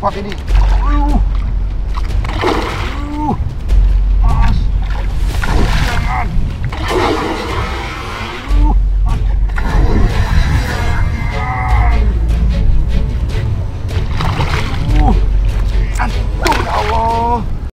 spot ini. Mas, jangan. Aduh, ya Allah.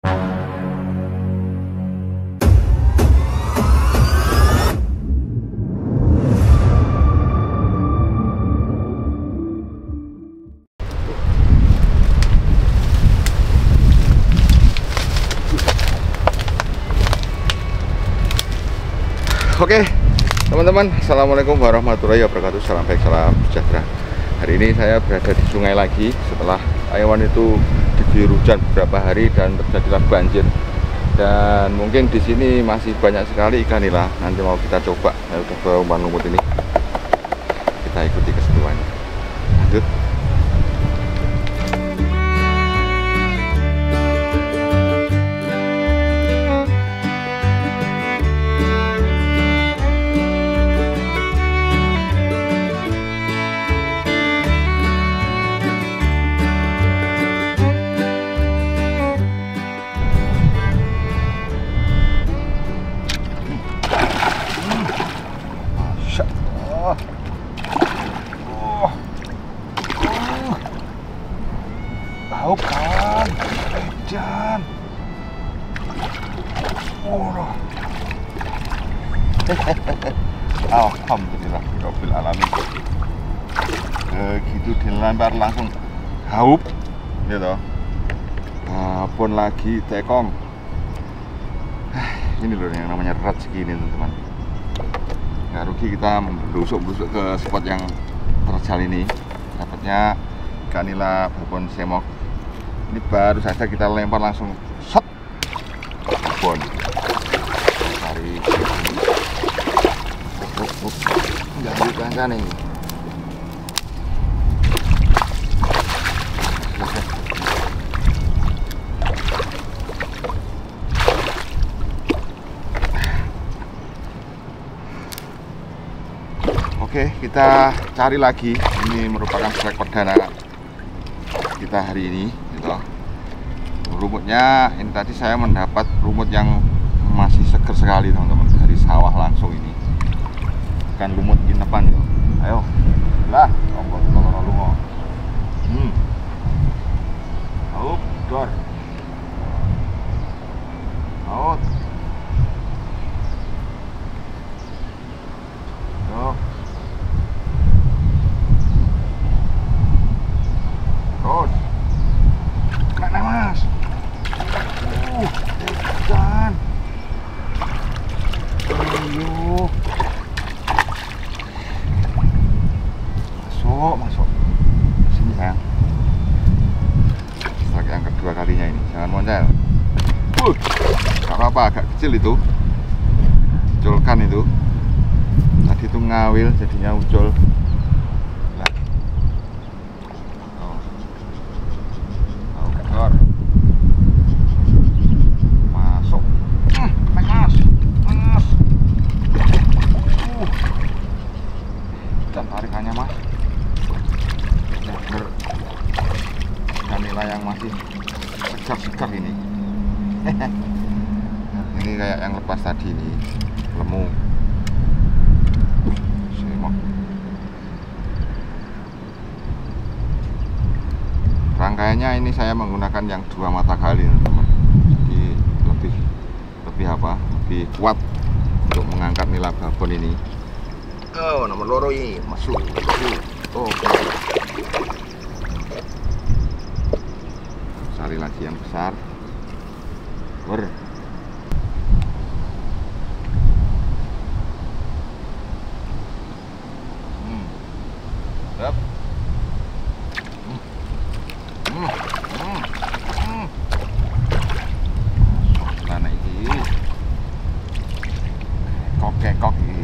Oke, teman-teman, assalamualaikum warahmatullahi wabarakatuh. Salam baik, salam sejahtera. Hari ini saya berada di sungai lagi setelah Ayawan itu diguyur hujan beberapa hari dan terjadilah banjir. Dan mungkin di sini masih banyak sekali ikan nila. Nanti mau kita coba. Saya udah bawa umpan lumut ini. Kita ikuti keseruannya. Lanjut. Bau kan, edan. Alhamdulillah, Rabbil alamin. Begitu dilempar langsung haup, gitu. Babon lagi tekong. Ini loh yang namanya rezeki ini, teman-teman. Nggak rugi kita memblusuk-blusuk ke spot yang terjal ini. Dapatnya ikan nila babon semok. Ini baru saja kita lempar langsung shot babon. Cari nggak dibuka nih. Oke, kita cari lagi. Ini merupakan strike perdana kita hari ini, gitu. Rumutnya ini tadi saya mendapat rumut yang masih seger sekali, teman-teman, dari sawah langsung ini. Bukan lumut inepan, yo. Ayo, lah, tombol lungo. Dor. Out. Yo. Terus mana mas? Ikan. Ayo. Masuk. Sini sayang. Strike yang kedua kalinya ini. Jangan moncel. Gak apa-apa, agak kecil itu. Ucolkan itu. Tadi itu ngawil, jadinya ucol. Masuk. Mas. Dan tarikannya mas. Bener ikan nila yang masih segar-segar ini. Ini kayak yang lepas tadi nih, lemu. Semok. Rangkaiannya ini saya menggunakan yang 2 mata kali, teman-teman. Jadi lebih lebih kuat untuk mengangkat nila babon ini. Oh, nomor loro ini masuk. Oh, cari lagi yang besar. Yep. Mana ini? Kok ini.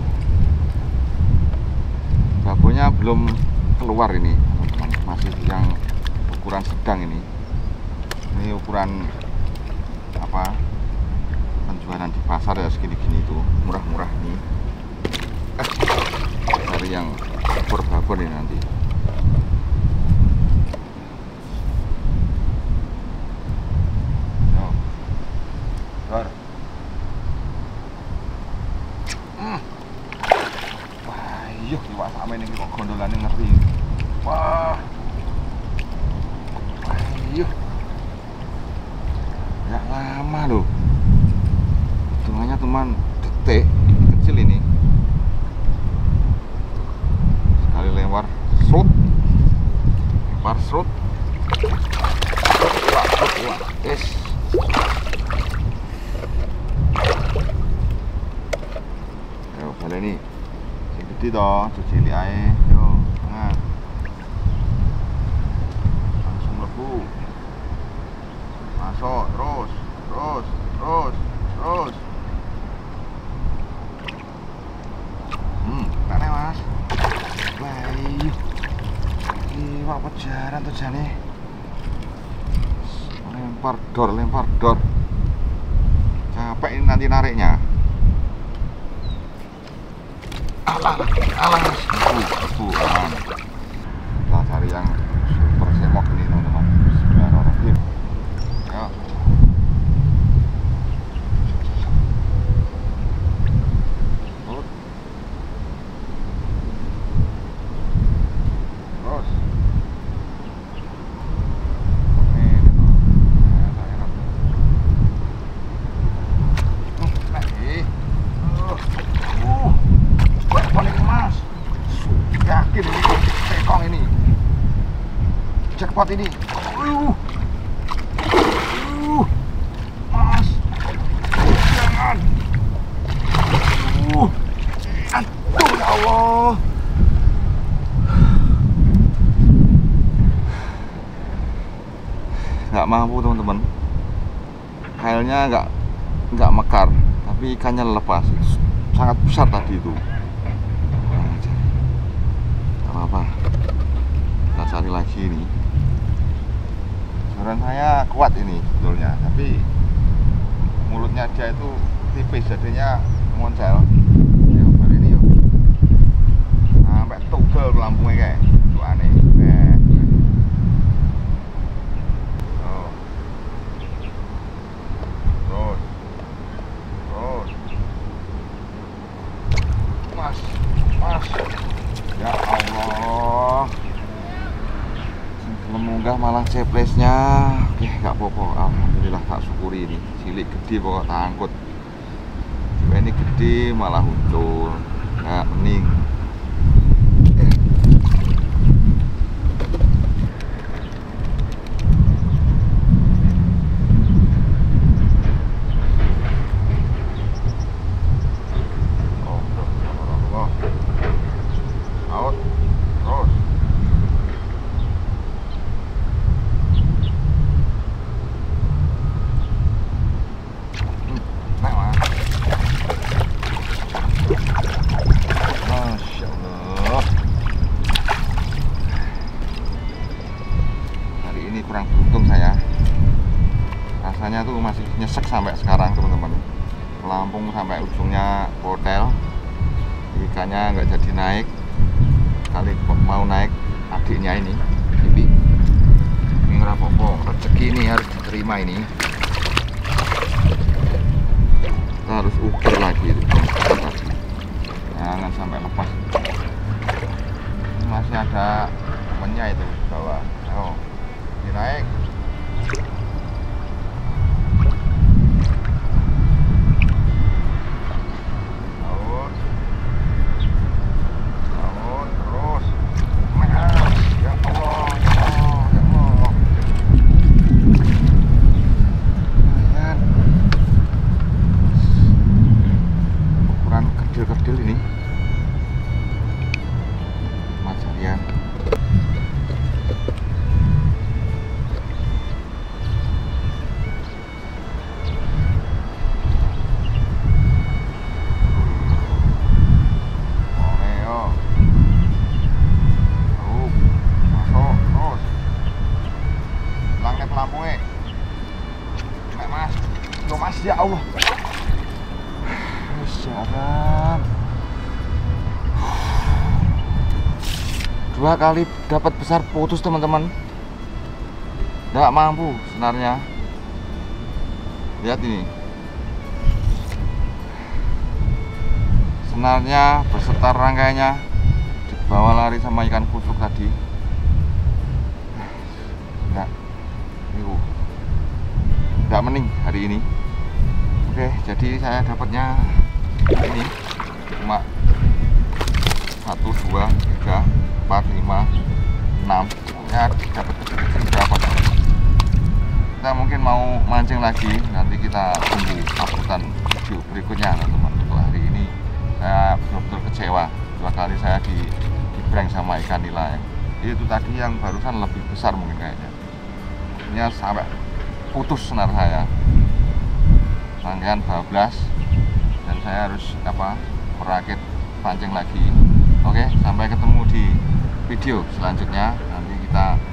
Babonnya belum keluar ini, teman-teman. Masih yang ukuran sedang ini. Ini ukuran apa? Penjualan di pasar ya segini-gini itu, murah-murah nih. Cari yang ekor babon ini nanti. jalannya ngeri. Wah, ayo, nggak lama loh, hitungannya teman detik, kecil ini. Sekali lempar serut, wah, yes. Ayo balik nih, sing gede toh, cilik ae, yo, tangan. Langsung lebu, masuk terus. Mana mas? Baik, ini wak pejaran tuh jane. Lempar dor. Capek ini nanti nariknya. Alah, kebuan. Kita cari yang super semok ini teman-teman. Bismillahirrahmanirrahim. Ya. Jackpot ini. Mas. Jangan. Aduh ya Allah. Nggak mampu teman-teman. Kailnya nggak mekar, tapi ikannya lepas. Sangat besar tadi itu. Apa? Kita cari lagi ini. Saran saya kuat ini sebetulnya, tapi mulutnya dia itu tipis, jadinya moncel. Yuk balik ini yuk. Sampai tugel ke lambungnya kayak itu aneh. Mas. Ya Allah. Munggah malah ceplesnya. Oke, nggak apa-apa. Alhamdulillah, tak syukuri ini. Cilik gede pokok tak angkut. Ini gede malah muncul. Nggak mending. Kurang beruntung saya, rasanya tuh masih nyesek sampai sekarang teman-teman. Pelampung sampai ujungnya hotel, ikannya nggak jadi naik. Kali mau naik adiknya ini ngerapopo, rezeki ini harus diterima ini. Kita harus ukir lagi itu. Jangan sampai lepas. Masih ada temennya itu di bawah. Oh, naik. Terus. Ya Allah. Ukuran kerdil-kerdil ini. Macarian. Mas, ya Allah. Jalan. 2 kali dapat besar putus teman-teman. Nggak mampu senarnya. Lihat ini. Senarnya beserta rangkaiannya bawa lari sama ikan kusuk tadi. Enggak mending hari ini. Oke, jadi saya dapatnya ini cuma 1, 2, 3, 4, 5, 6 ya, dapat kecil-kecil berapa. Kita mungkin mau mancing lagi, nanti kita tunggu uploadan video berikutnya teman-teman. Untuk hari ini saya betul-betul kecewa, 2 kali saya di prank sama ikan nila. Itu tadi yang barusan lebih besar mungkin kayaknya. Ini sampai putus senar saya, rangkaian bablas, dan saya harus merakit pancing lagi. Oke, sampai ketemu di video selanjutnya. Nanti kita